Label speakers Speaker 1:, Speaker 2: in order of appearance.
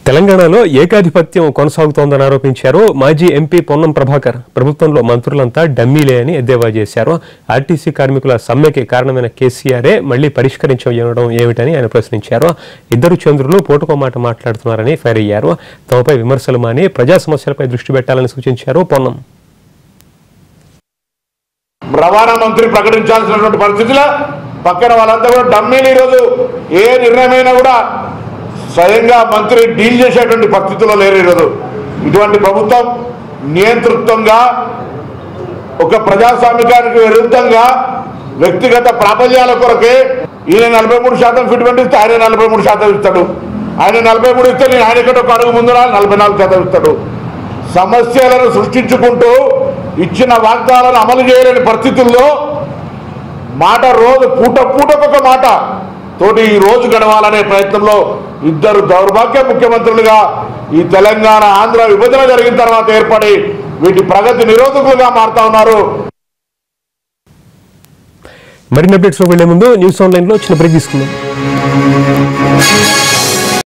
Speaker 1: తెలంగాణలో ఏకాధిపత్యం కొనసాగుతోందని ఆరోపించారు మాజీ ఎంపీ పొన్నం ప్రభాకర్. ప్రభుత్వంలో మంత్రులంతా డమ్మీలే అని ఎద్దేవా చేశారు. ఆర్టీసీ కార్మికుల సమ్మెకి కారణమైన కేసీఆరే మళ్లీ పరిష్కరించడం ఏమిటని ఆయన ప్రశ్నించారు. ఇద్దరు చంద్రులు పూటకోమాట మాట్లాడుతున్నారని ఫైర్ అయ్యారు. తమపై విమర్శలు మాని ప్రజా సమస్యలపై దృష్టి పెట్టాలని సూచించారు పొన్నం.
Speaker 2: రవాణా మంత్రి ప్రకటించాల్సినటువంటి పరిస్థితిలో పక్కన వాళ్ళంతా కూడా డమ్మీలు. ఈరోజు ఏ నిర్ణయమైనా కూడా స్వయంగా మంత్రి డీల్ చేసేటువంటి పరిస్థితుల్లో లేరు. ఈరోజు ఇటువంటి ప్రభుత్వం నియంతృత్వంగా, ఒక ప్రజాస్వామికానికి విరుద్ధంగా, వ్యక్తిగత ప్రాబల్యాల కొరకే ఈయన 43% ఫిట్మెంట్ ఇస్తే ఆయన 43% ఇస్తాడు, ఆయన 43 ఇస్తే నేను ఆయనకంటే ఒక అడుగు ముందు 44% ఇస్తాడు. సమస్యలను సృష్టించుకుంటూ ఇచ్చిన వాగ్దానాలను అమలు చేయలేని పరిస్థితుల్లో మాట రోజు పూటకొక మాట తోటి ఈ రోజు గడవాలనే ప్రయత్నంలో ఇద్దరు దౌర్భాగ్య ముఖ్యమంత్రులుగా ఈ తెలంగాణ ఆంధ్ర విభజన జరిగిన తర్వాత ఏర్పడి వీటి ప్రగతి నిరోధకులుగా మారుతా ఉన్నారు.
Speaker 1: మరిన్ని అప్డేట్స్ వెళ్లే ముందు న్యూస్ ఆన్లైన్ లో చిన్న బ్రేక్ తీసుకుందాం.